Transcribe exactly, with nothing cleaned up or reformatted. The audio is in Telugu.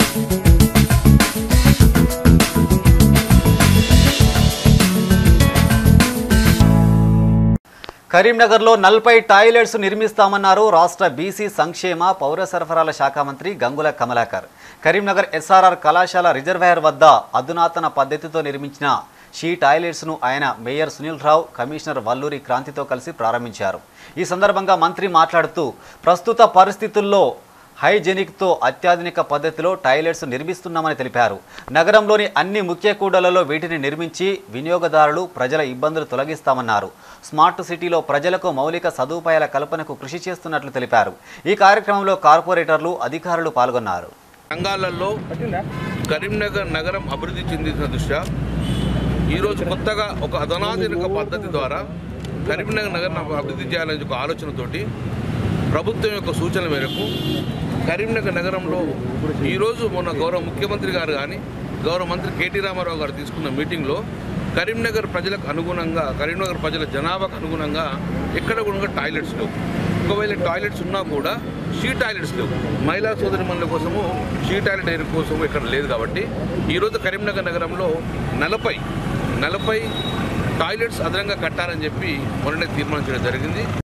కరీంనగర్లో నలభై టాయిలెట్స్ నిర్మిస్తామన్నారు రాష్ట్ర బీసీ సంక్షేమ పౌర సరఫరాల శాఖ మంత్రి గంగుల కమలాకర్. కరీంనగర్ ఎస్ఆర్ఆర్ కళాశాల రిజర్వాయర్ వద్ద అధునాతన పద్ధతితో నిర్మించిన షీ టాయిలెట్స్ను ఆయన మేయర్ సునీల్ రావు, కమిషనర్ వల్లూరి క్రాంతితో కలిసి ప్రారంభించారు. ఈ సందర్భంగా మంత్రి మాట్లాడుతూ ప్రస్తుత పరిస్థితుల్లో హైజెనిక్తో అత్యాధునిక పద్ధతిలో టాయిలెట్స్ నిర్మిస్తున్నామని తెలిపారు. నగరంలోని అన్ని ముఖ్య కూడళ్లలో వీటిని నిర్మించి వినియోగదారులు, ప్రజల ఇబ్బందులు తొలగిస్తామన్నారు. స్మార్ట్ సిటీలో ప్రజలకు మౌలిక సదుపాయాల కల్పనకు కృషి చేస్తున్నట్లు తెలిపారు. ఈ కార్యక్రమంలో కార్పొరేటర్లు, అధికారులు పాల్గొన్నారు. రంగాలలో కరీంనగర్ నగరం అభివృద్ధి చెందిన దృష్ట్యా ఈరోజు కొత్తగా ఒక అధునాతన పద్ధతి ద్వారా కరీంనగర్ నగరం అభివృద్ధి చేయాలనే ఒక ఆలోచనతోటి ప్రభుత్వం యొక్క సూచన మేరకు కరీంనగర్ నగరంలో ఈరోజు మొన్న గౌరవ ముఖ్యమంత్రి గారు కానీ గౌరవ మంత్రి కేటీ రామారావు గారు తీసుకున్న మీటింగ్లో కరీంనగర్ ప్రజలకు అనుగుణంగా, కరీంనగర్ ప్రజల జనాభాకు అనుగుణంగా ఎక్కడ కూడా టాయిలెట్స్ లేవు. ఒకవేళ టాయిలెట్స్ ఉన్నా కూడా షీ టాయిలెట్స్ లేవు. మహిళా సోదరిమణుల కోసము షీ టాయిలెట్ ఎయిర్ కోసము ఇక్కడ లేదు. కాబట్టి ఈరోజు కరీంనగర్ నగరంలో నలభై నలభై టాయిలెట్స్ అదనంగా కట్టాలని చెప్పి మొన్ననే తీర్మానించడం జరిగింది.